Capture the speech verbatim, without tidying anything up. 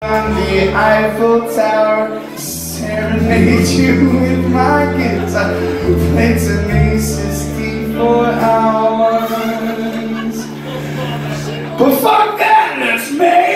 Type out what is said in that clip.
On the Eiffel Tower, serenade you with my guitar, play to me sixty-four hours. But fuck that, let's make